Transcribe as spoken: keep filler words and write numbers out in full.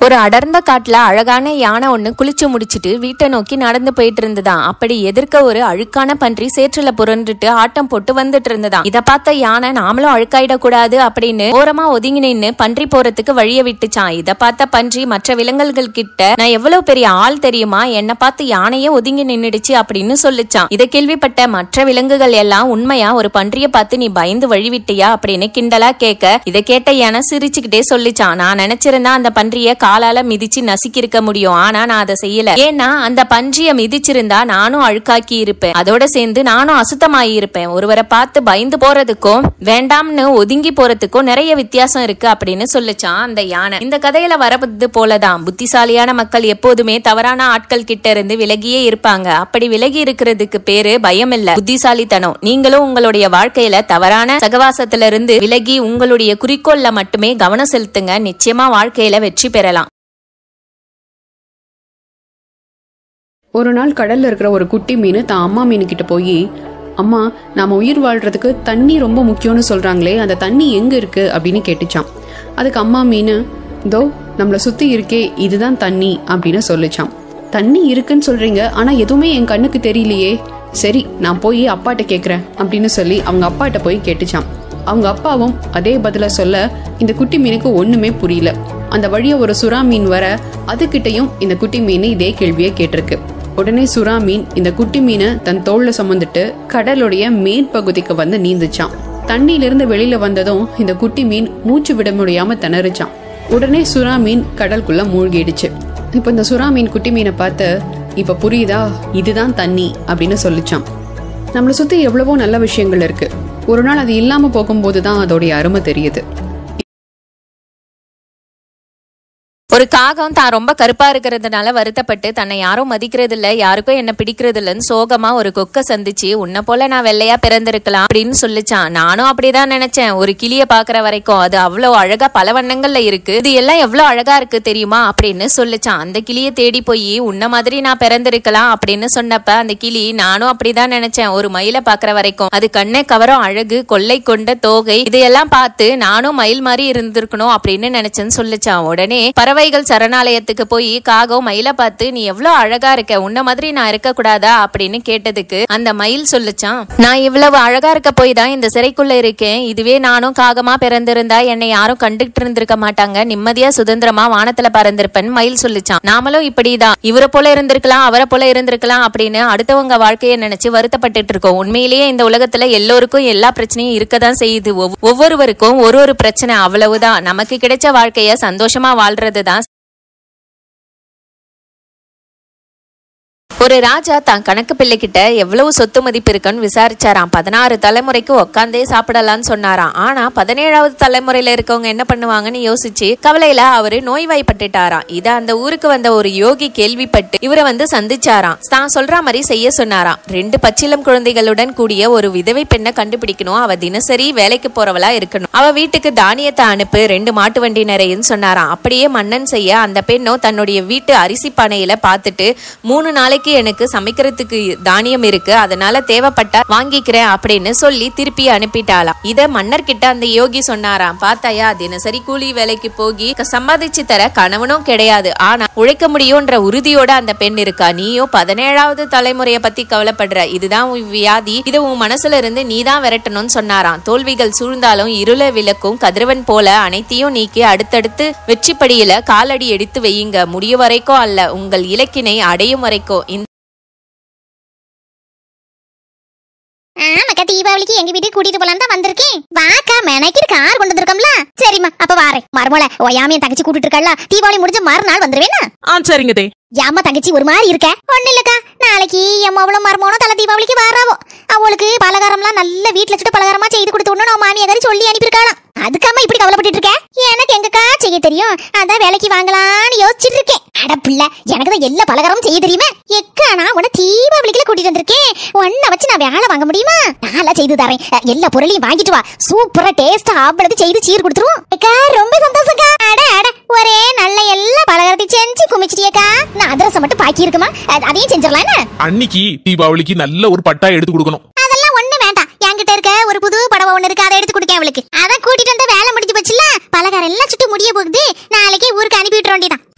ஒரு அடர்ந்த காட்டுல அழகான யானை ஒண்ணு குளிச்சு முடிச்சிட்டு வீட்டை நோக்கி நடந்து போயிட்டு இருந்ததாம். அப்படி எதிர்க்க ஒரு அழுக்கான பன்றி சேற்றுல புரண்டுட்டு ஆட்டம் போட்டு வந்துட்டு இருந்ததாம். இத பார்த்த யானை நாமளும் அழுக்காயிடக்கூடாது அப்படின்னு ஓரமா ஒதுங்கி நின்னு பன்றி போறதுக்கு வழிய விட்டுச்சான். இத பார்த்த பன்றி மற்ற விலங்குகள் கிட்ட, நான் எவ்வளவு பெரிய ஆள் தெரியுமா, என்ன பார்த்து யானையே ஒதுங்கி நின்னுடுச்சு அப்படின்னு சொல்லிச்சான். இதை கேள்விப்பட்ட மற்ற விலங்குகள் எல்லாம், உண்மையா ஒரு பன்றிய பார்த்து நீ பயந்து வழிவிட்டியா அப்படின்னு கிண்டலா கேட்க, இதை கேட்ட யானை சிரிச்சுக்கிட்டே சொல்லிச்சான், நான் நினைச்சிருந்தா அந்த பன்றிய காலால மிதிச்சு நசுக்கி இருக்க முடியும், ஆனா நான் அதை செய்யல. ஏன்னா அந்த பன்றிய மிதிச்சிருந்தா நானும் அழுக்காக்கி இருப்பேன், அதோட சேர்ந்து நானும் அசுத்தமாயி இருப்பேன். ஒருவரை பார்த்து பயந்து போறதுக்கும் வேண்டாம்னு ஒதுங்கி போறதுக்கும் நிறைய வித்தியாசம் இருக்கு அப்படின்னு சொல்லிச்சான் அந்த யானை. இந்த கதையில வரது போலதான் புத்திசாலியான மக்கள் எப்போதுமே தவறான ஆட்கள் கிட்ட இருந்து விலகியே இருப்பாங்க. அப்படி விலகி இருக்கிறதுக்கு பேரு பயம் இல்ல, புத்திசாலித்தனம். நீங்களும் உங்களுடைய வாழ்க்கையில தவறான சகவாசத்துல இருந்து விலகி உங்களுடைய குறிக்கோள்ல மட்டுமே கவனம் செலுத்துங்க. நிச்சயமா வாழ்க்கையில வெற்றி பெறலாம். ஒரு நாள் கடல்ல இருக்கிற ஒரு குட்டி மீன் தான் அம்மா மீன் கிட்ட போய், அம்மா, நாம உயிர் வாழ்றதுக்கு தண்ணி ரொம்ப முக்கியம்னு சொல்றாங்களே, அந்த தண்ணி எங்க இருக்கு அப்படின்னு கேட்டுச்சான். அதுக்கு அம்மா மீன், இதோ நம்மள சுத்தி இருக்கே, இதுதான் தண்ணி அப்படின்னு சொல்லிச்சான். தண்ணி இருக்குன்னு சொல்றீங்க, ஆனா எதுவுமே என் கண்ணுக்கு தெரியலையே. சரி, நான் போய் அப்பாட்ட கேக்குறேன் அப்படின்னு சொல்லி அவங்க அப்பாட்ட போய் கேட்டுச்சான். அவங்க அப்பாவும் அதே பதில சொல்ல இந்த குட்டி மீனுக்கு ஒண்ணுமே புரியல. அந்த வழிய ஒரு சுறா மீன் வர அதுகிட்டையும் இந்த குட்டி மீன் இதே கேள்வியை கேட்டிருக்கு. உடனே சுறா மீன் இந்த குட்டி மீனை தன் தோல்ல சுமந்துட்டு கடலுடைய மேற்பகுதிக்கு வந்து நீந்துச்சான். தண்ணியில இருந்து வெளியில வந்ததும் இந்த குட்டி மீன் மூச்சு விட முடியாம திணறுச்சான். உடனே சுறா மீன் கடலுக்குள்ள மூழ்கிடுச்சு. இப்ப இந்த சுறா மீன் குட்டி மீனை பார்த்து, இப்ப புரியுதா, இதுதான் தண்ணி அப்படின்னு சொல்லிச்சான். நம்மளை சுத்தி எவ்வளவோ நல்ல விஷயங்கள் இருக்கு, ஒரு நாள் அது இல்லாம போகும்போதுதான் அதோடைய அருமை தெரியுது. ஒரு காகம் தான் ரொம்ப கருப்பா இருக்கிறதுனால வருத்தப்பட்டு தன்னை யாரும் மதிக்கிறது இல்ல, யாருக்கும் என்ன பிடிக்கிறது இல்லன்னு சோகமா ஒரு கொக்க சந்திச்சு, உன்ன போல நான் வெள்ளையா பிறந்திருக்கலாம் அப்படின்னு சொல்லிச்சான். நானும் அப்படிதான் நினைச்சேன். ஒரு கிளிய பாக்குற வரைக்கும் அது அவ்வளவு அழகா பல வண்ணங்கள்ல இருக்கு, இது எல்லாம் எவ்வளவு அழகா இருக்கு தெரியுமா அப்படின்னு சொல்லிச்சான். அந்த கிளிய தேடி போய் உன்ன மாதிரி நான் பிறந்திருக்கலாம் அப்படின்னு சொன்னப்ப அந்த கிளி, நானும் அப்படிதான் நினைச்சேன். ஒரு மயிலை பாக்குற வரைக்கும் அது கண்ணை கவரும் அழகு, கொள்ளை கொண்ட தோகை, இதையெல்லாம் பார்த்து நானும் மயில் மாதிரி இருந்திருக்கணும் அப்படின்னு நினைச்சேன்னு சொல்லிச்சான். உடனே பறவை சரணாலயத்துக்கு போய் காகம் மயில பார்த்து, நீ எவ்வளவு அழகா இருக்க, உன்ன மாதிரி நான் இருக்க கூடாதா அப்படின்னு கேட்டதுக்கு அந்த மயில் சொல்லிச்சான், நான் இவ்வளவு அழகா இருக்க போய் தான் இந்த சிறைக்குள்ள இருக்கேன். இதுவே நானும் காகமா பிறந்திருந்தா என்னை யாரும் கண்டுகிட்டு இருந்திருக்க மாட்டாங்க, நிம்மதியா சுதந்திரமா வானத்துல பறந்திருப்பேன் மயில் சொல்லிச்சான். நாமளும் இப்படிதான் இவரை போல இருந்திருக்கலாம், அவரை போல இருந்திருக்கலாம் அப்படின்னு அடுத்தவங்க வாழ்க்கையை நினைச்சு வருத்தப்பட்டு இருக்கோம். உண்மையிலேயே இந்த உலகத்துல எல்லோருக்கும் எல்லா பிரச்சனையும் இருக்கதான் செய்யுது. ஒவ்வொருவருக்கும் ஒரு ஒரு பிரச்சனை, அவ்வளவுதான். நமக்கு கிடைச்ச வாழ்க்கைய சந்தோஷமா வாழ்றதுதான். ஒரு ராஜா தான் கணக்கு பிள்ளை கிட்ட எவ்வளவு சொத்து மதிப்பு இருக்குன்னு விசாரிச்சாராம். பதினாறு தலைமுறைக்கு உட்காந்தே சாப்பிடலான்னு சொன்னாராம். ஆனா பதினேழாவது தலைமுறையில இருக்கவங்க என்ன பண்ணுவாங்கன்னு யோசிச்சு கவலையில அவரு நோய்வாய்ப்பட்டுட்டாராம். இத அந்த ஊருக்கு வந்த ஒரு யோகி கேள்விப்பட்டு இவரை வந்து சந்திச்சாராம். தான் சொல்ற மாதிரி செய்ய சொன்னாராம். ரெண்டு பச்சிலம் குழந்தைகளுடன் கூடிய ஒரு விதவை பெண்ணை கண்டுபிடிக்கணும், அவ தினசரி வேலைக்கு போறவளா இருக்கணும், அவ வீட்டுக்கு தானியத்தை அனுப்பு, ரெண்டு மாட்டு வண்டி நிறையன்னு சொன்னாராம். அப்படியே மன்னன் செய்ய அந்த பெண்ணோ தன்னுடைய வீட்டு அரிசி பானையில பார்த்துட்டு, மூணு நாளைக்கு எனக்கு சமைக்கிறதுக்கு தானியம் இருக்கு, அதனால தேவைப்பட்டா வாங்கிக்கிறேன் அப்படின்னு சொல்லி திருப்பி அனுப்பிட்டாளாம். இத மன்னர் கிட்ட அந்த யோகி சொன்னாராம். பார்த்தாயா, தினசரி கூலி வேலைக்கு போகி சம்பாதிச்சு தர கணவனும் கிடையாது, ஆனா உழைக்க முடியும்ன்ற உறுதியோட அந்த பெண் இருக்கா. நீயோ பதினேழாவது தலைமுறைய பத்தி கவலைப்படுற, இதுதான் வியாதி, இது உன் மனசுல இருந்து நீதான் விரட்டணும்னு சொன்னாராம். தோல்விகள் சூழ்ந்தாலும் இருள விளக்கும் கதிரவன் போல அனைத்தையும் நீக்கி அடுத்தடுத்து வெற்றி படியில காலடி எடுத்து வையுங்க, முடிய வரைக்கும் அல்ல, உங்கள் இலக்கினை அடையும் வரைக்கும். ஆமாக்கா, தீபாவளிக்கு எங்க வீட்டுக்கு கூட்டிட்டு போலாம் தான் வந்திருக்கேன். வாக்கா, மெனக்கிட்டு கார் கொண்டு வந்திருக்கோம்ல. சரிம்மா, அப்ப வாரேன். மறுமோல ஓயாமைய தங்கச்சி கூட்டிட்டு இருக்கல, தீபாவளி முடிஞ்ச மறுநாள் வந்துருவேனா? ஆ, சரிங்க தே. ஏம்மா தங்கச்சி ஒரு மாதிரி இருக்க? ஒண்ணு இல்லக்கா, நாளைக்கு எம்மாவளும் மருமகனும் தலை தீபாவளிக்கு வராவோ. அவளுக்கு பலகாரம்லாம் நல்ல வீட்டுல சுட்டு பலகாரமா செய்து கொடுத்து நம்ம மாமியாரி சொல்லி அனுப்பியிருக்காளாம். அதுக்காம இப்படி கவலைப்பட்டு இருக்க? எனக்கு எங்கக்கா செய்ய தெரியும், அதான் வேலைக்கு வாங்கலான்னு யோசிச்சுட்டு இருக்கேன். அட பிள்ளை, எனக்கு தான் எல்லா பலகாரமும் செய்ய தெரியுமே. எக்கா, நான் உன தீபாவளிக்குள்ள கூட்டிட்டு வந்திருக்கேன், உன்னை வச்சு நான் வேலை வாங்க முடியுமா? நாளா செய்து தரேன், எல்லா பொருளையும் வாங்கிட்டு வா, சூப்பரா டேஸ்டா ஆம்பளது செய்து சீர் கொடுத்துருவோம். அக்கா ரொம்ப சந்தோஷக்கா. அட அட, ஒரே நல்ல எல்லா பலகாரத்தையும் செஞ்சு குமிச்சிட்டியக்கா. நான் அதிரசம் மட்டும் பாக்கி இருக்குமா, அதையும் செஞ்சிடலாம். அன்னைக்கு தீபாவளிக்கு நல்ல ஒரு பட்டா எடுத்து கொடுக்கணும். அதெல்லாம் ஒண்ணு வேண்டாம், என்கிட்ட இருக்க ஒரு புது படவை ஒண்ணு இருக்கு, அதை எடுத்து கொடுக்க அவளுக்கு. அதை கூட்டிட்டு வந்த வேலை முடிஞ்சு போச்சுல, பலகாரம் எல்லாம் சுட்டு முடிய போகுது, நாளைக்கே ஊருக்கு அனுப்பி விட்டுற வேண்டியதான்.